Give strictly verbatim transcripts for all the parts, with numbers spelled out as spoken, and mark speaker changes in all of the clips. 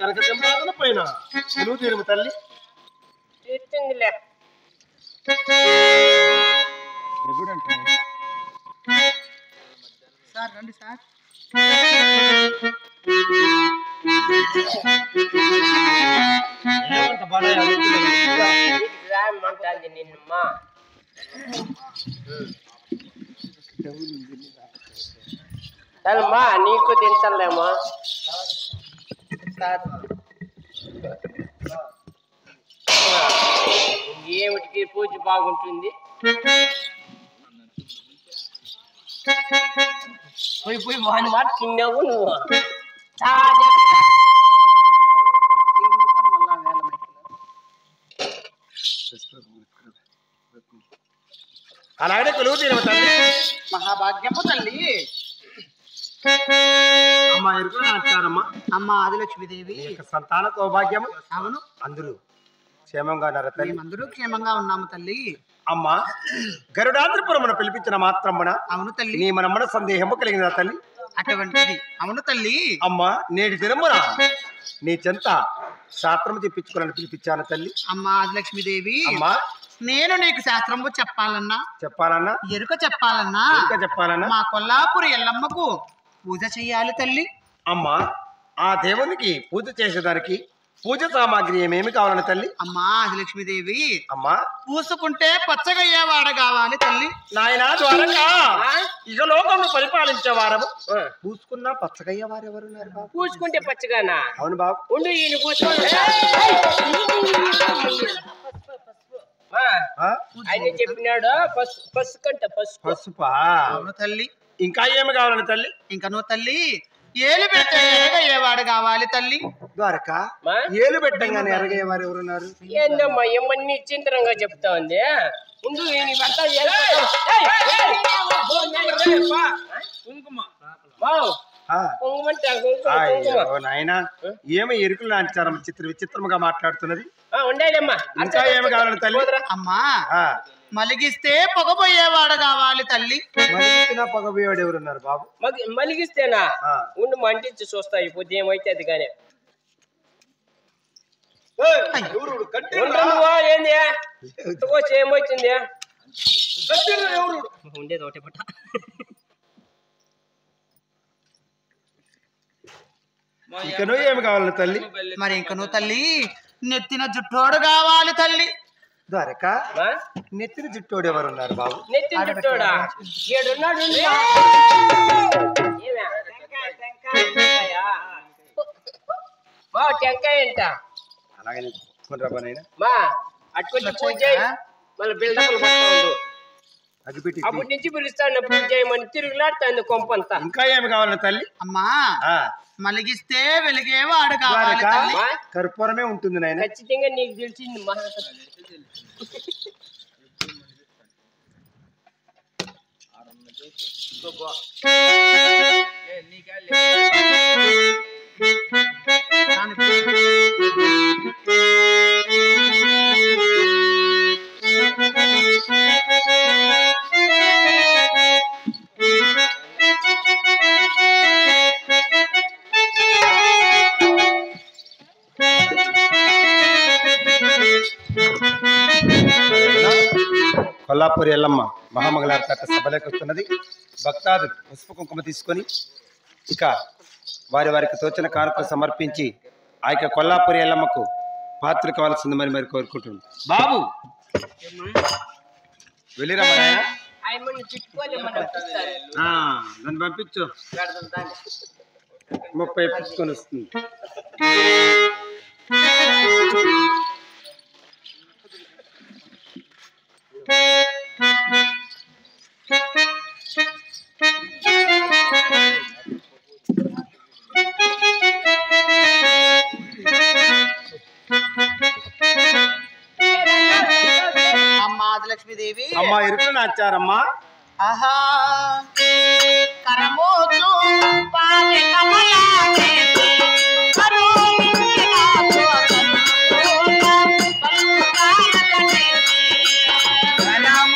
Speaker 1: కనక సింహాసన పైన నువ్వు తీరుము తల్లి.
Speaker 2: తీర్చిందిలే.
Speaker 3: సార్ రండి సార్.
Speaker 2: రామంటుంది నిన్నమ్మా. చల్లమ్మా నీకు తింటలేమో
Speaker 3: సార్.
Speaker 2: ఏమిటికి పూజ బాగుంటుంది. పోయి పోయి వాని మాట తిన్నావు నువ్వు.
Speaker 1: అలాగే కొలువు తీరమ తల్లి.
Speaker 3: మహాభాగ్యము తల్లి.
Speaker 1: అమ్మ ఎరుకులు అంటారమ్మా.
Speaker 3: అమ్మ ఆదిలక్ష్మీదేవి
Speaker 1: సంతాన సౌభాగ్యము.
Speaker 3: అవును.
Speaker 1: అందరూ క్షేమంగా ఉన్నారు తల్లి.
Speaker 3: అందరూ క్షేమంగా ఉన్నాము తల్లి.
Speaker 1: అమ్మ గరుడాంధ్రపురమున పిలిపించిన మాత్రమున
Speaker 3: అవును తల్లి.
Speaker 1: నీ మనమ్మన సందేహము కలిగిన తల్లి.
Speaker 3: అటువంటిది. అవును తల్లి.
Speaker 1: అమ్మ నేటి దినమున నీ చెంత శాస్త్రము చెప్పించుకోవాలని పిలిపించాను తల్లి.
Speaker 3: అమ్మ ఆదిలక్ష్మీదేవి.
Speaker 1: అమ్మా
Speaker 3: నేను నీకు శాస్త్రము చెప్పాలన్నా
Speaker 1: చెప్పాలన్నా
Speaker 3: ఎరుక చెప్పాలన్నా
Speaker 1: ఎరుక చెప్పాలన్నా
Speaker 3: మా కొల్లాపురి ఎల్లమ్మకు పూజ చెయ్యాలి తల్లి.
Speaker 1: అమ్మ ఆ దేవునికి పూజ చేసేదానికి పూజ సామాగ్రి ఏమేమి కావాలని తల్లి.
Speaker 3: అమ్మా ఆదిలక్ష్మీదేవి.
Speaker 1: అమ్మా
Speaker 3: పూసుకుంటే పచ్చగయ్యేవాడ కావాలి తల్లి.
Speaker 1: నాయనా ద్వారంగా ఇక లోకంలో పరిపాలించే వారము పూసుకున్నా పచ్చగయ్యే వారు ఎవరున్నారు?
Speaker 2: పూసుకుంటే పచ్చగానా?
Speaker 1: అవును బాబు.
Speaker 2: ఉండు ఈయన పూసుకోండి. ఆయన చెప్పినాడు పసు పసుకంట పసుపు
Speaker 1: పసుపా.
Speaker 3: అవును తల్లి.
Speaker 1: ఇంకా ఏమి కావాలని తల్లి?
Speaker 3: ఇంకా నువ్వు తల్లి ఏలు పెట్టే ఎరగయ్యేవాడు కావాలి తల్లి.
Speaker 1: ద్వారక ఏలు పెట్టంగానే ఎరగయ్యేవారు ఎవరున్నారు?
Speaker 2: ఏందమ్మా ఏమన్నీ చింతరంగా చెప్తా ఉంది. ముందు
Speaker 1: నాయన ఏమి ఎరుకులు లాంటి చిత్ర విచిత్రముగా మాట్లాడుతున్నది.
Speaker 2: ఉండేదమ్మా.
Speaker 1: ఇంకా ఏమి కావాలని తల్లి?
Speaker 3: అమ్మా మలిగిస్తే పొగపోయేవాడు కావాలి తల్లి.
Speaker 1: మలిగినా పొగపోయేవాడు ఎవరున్నారు బాబు?
Speaker 2: మలిగిస్తేనా ఉండి మంటించి చూస్తా. ఇప్పుడు ఏమైతే అది కానీ ఏంది ఏమొచ్చింది ఉండేది ఒకటి పట్ట.
Speaker 1: ఇక నువ్వు ఏమి కావాలని తల్లి?
Speaker 3: మరి ఇంక నువ్వు తల్లి నెత్తిన జుట్టోడు కావాలి తల్లి.
Speaker 1: ద్వారక నెత్తిన జుట్టోడు ఎవరున్నారు బాబు?
Speaker 2: నెత్తిన జుట్టోడా ఏడున్నాడు. టెంకాయ అంట.
Speaker 1: అలాగే
Speaker 2: మా అటుకొచ్చి పూజ మళ్ళీ బిల్డప్లు పడతా ఉండు. అప్పటి నుంచి పిలుస్తాను పూజ చేయమని తిరుగులాడుతాంది కొంపంతా.
Speaker 1: ఇంకా ఏమి కావాలని తల్లి?
Speaker 3: అమ్మా మలిగిస్తే వెలిగేవాడు కావాలి తల్లి.
Speaker 1: కర్పూరమే ఉంటుంది నాయన.
Speaker 2: ఖచ్చితంగా నీకు తెలిసింది మా.
Speaker 1: కొల్లాపూరి ఎల్లమ్మ మహామంగళారతి తట్ట సభలోకి వస్తున్నది. భక్తాదులు పసుపు కుంకుమ తీసుకొని ఇక వారి వారికి తోచిన కానుకలు సమర్పించి ఆ యొక్క కొల్లాపూరి ఎల్లమ్మకు పాత్ర కావాల్సింది మరి మరి కోరుకుంటున్నాను. బాబు వెళ్ళిరా నన్ను పంపించు. ముప్పై పుచ్చుకొని వస్తుంది.
Speaker 3: అమ్మా ఆదిలక్ష్మీదేవి.
Speaker 1: అమ్మా ఎరుకులు నాచారమ్మా.
Speaker 3: ఆహా కరమోజు పాలి కమలానే కరోనా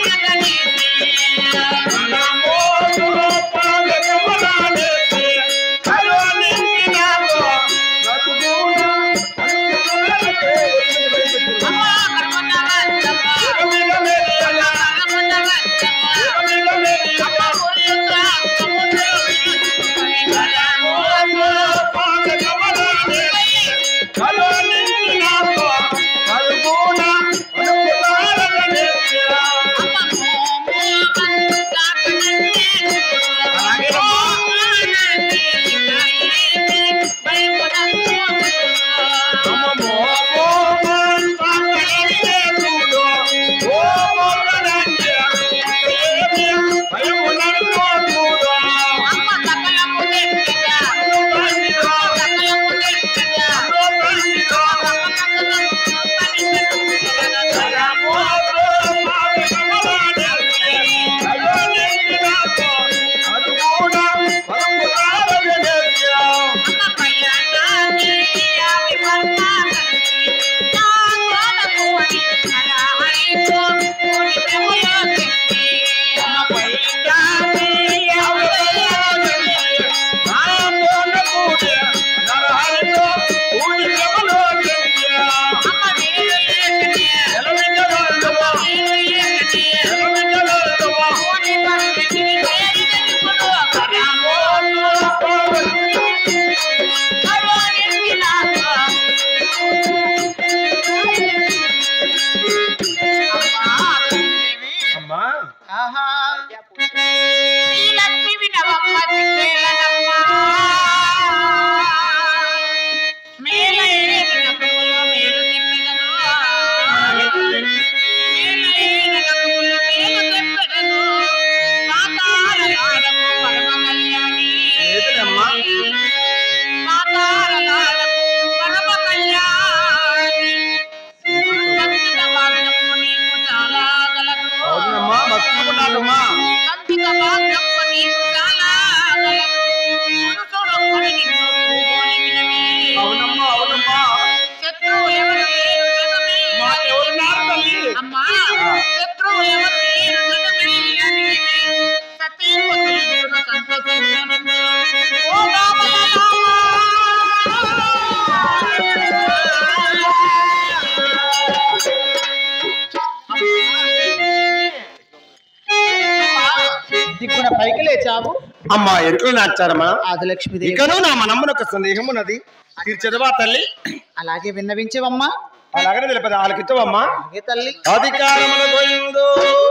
Speaker 3: దిక్కున పైకి లేచావు
Speaker 1: అమ్మా ఎరుకలు నాచారమ్మా
Speaker 3: ఆదిలక్ష్మిదేవి.
Speaker 1: ఇకను నా మనమ్మను ఒక సందేహం ఉన్నది తీర్చదవా తల్లి?
Speaker 3: అలాగే విన్నవించవమ్మా.
Speaker 1: అలాగనే తెలిపది ఆలకించవమ్మా.
Speaker 3: అలాగే తల్లి.
Speaker 1: అధికారముల గోయిందు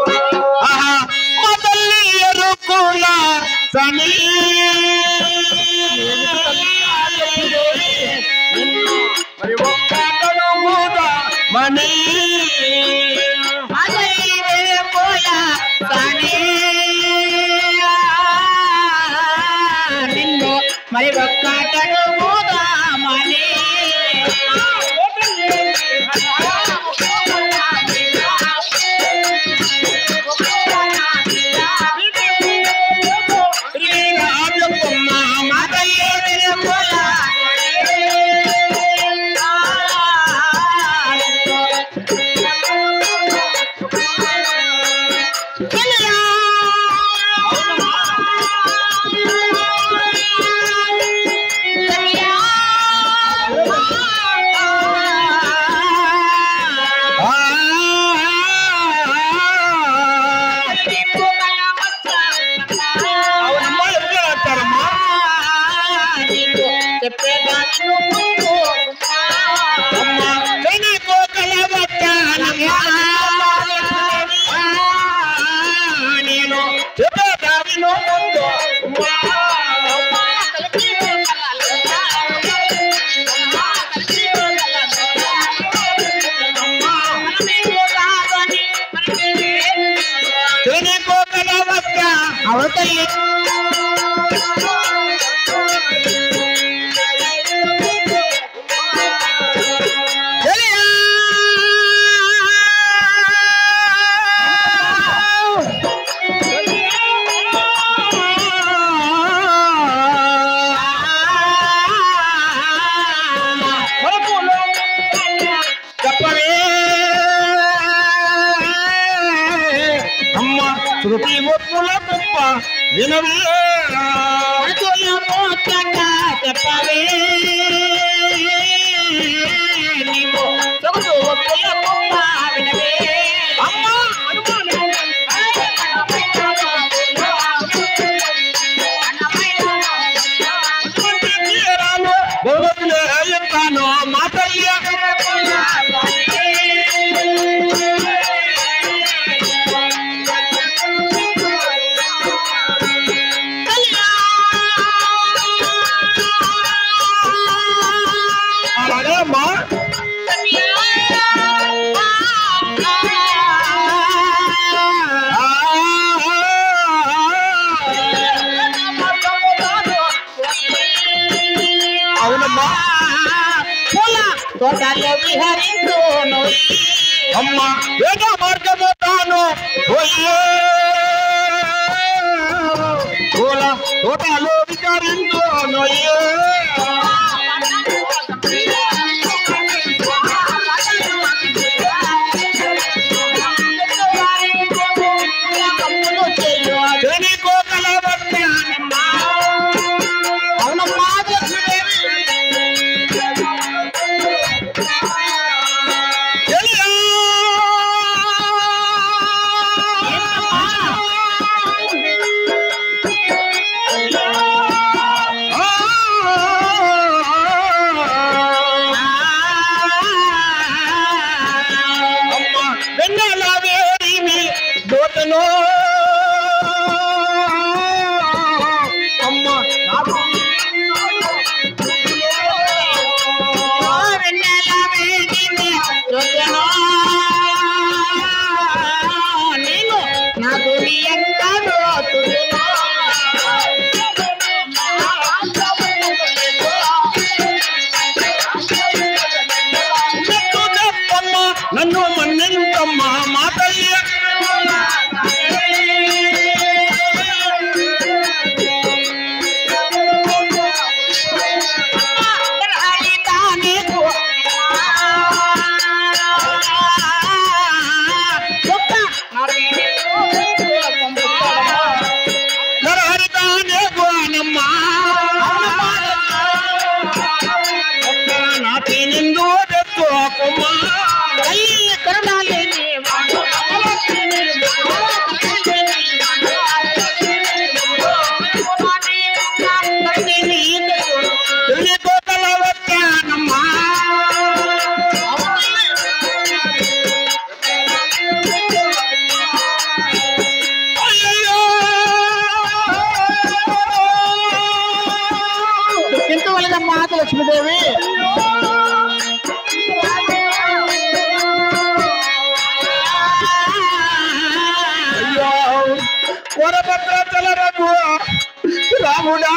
Speaker 1: ఆహా మా తల్లి ఎరుకుల సని మరి ఒక్కటను కూడా మనీ
Speaker 3: మరి ఒక్కటను పోదామని అవతల్లి చెప్పవే
Speaker 4: శృతి ఒప్పుల గొప్ప వినవే చెప్పవే నీవు సొగసు ఒప్పుల గొప్ప వినవే అమ్మా చెప్తాను మా తల్లి అలాగే అమ్మా అవునమ్మా తోటలో విహరించును అమ్మ వేగ మార్గముతాను తోటలో విహరించును నన్ను మన్నించమ్మా మా తల్లి లక్ష్మీదేవి వరభద్రాచల రఘు రాముడా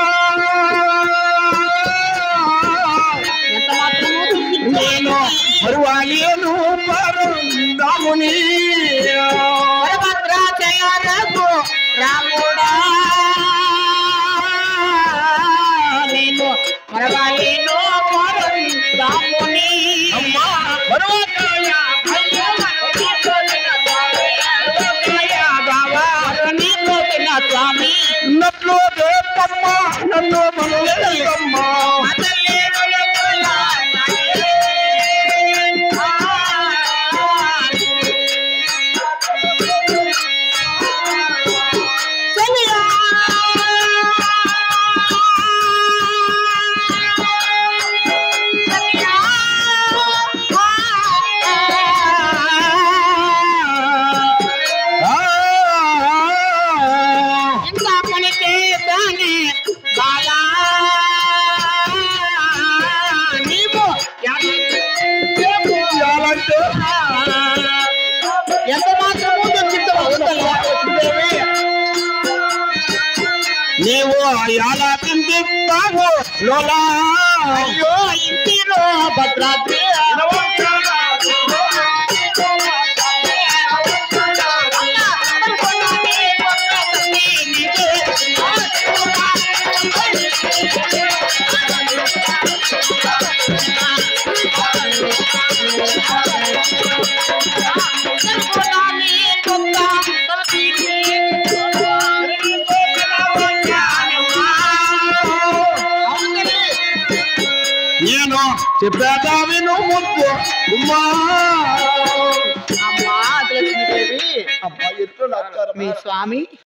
Speaker 4: నేను మరువాలేను రాముని వరభద్రాచల రఘు రాముడా నేను మరవాలేను రాముని అమ్మా మరవకాయ స్వామి నట్లు దేవమ్మ నన్ను మనలేదమ్మ నీవు ఎలా పిండిస్తావు లోలా అయ్యో ఇంటిలో భద్రాద్రి
Speaker 5: Thank you.
Speaker 4: చెప్పేదా విను ముద్దు ఉమ్మా
Speaker 3: అమ్మా లక్ష్మీదేవి
Speaker 4: అమ్మా ఎట్లు నచ్చారు
Speaker 3: మీ స్వామి